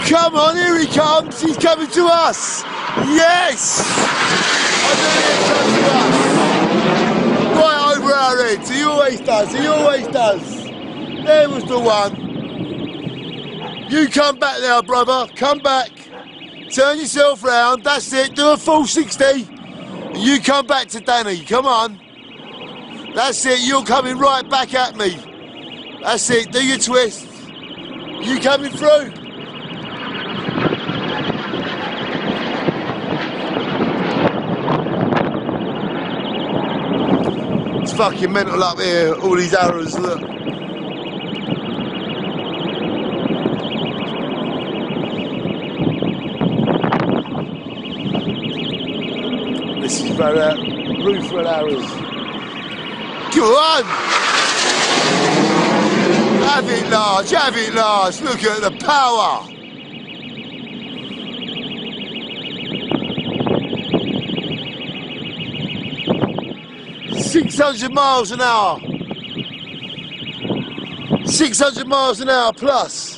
Come on, here he comes. He's coming to us. Yes! I knew he'd come to us. Right over our heads. He always does. He always does. There was the one. You come back now, brother. Come back. Turn yourself round. That's it. Do a full 60. You come back to Danny. Come on. That's it. You're coming right back at me. That's it. Do your twist. You coming through? It's fucking mental up here. All these arrows. Look. This is for roof for arrows. Go on! Have it large, have it large. Look at the power. $600 miles an hour. 600 miles an hour plus.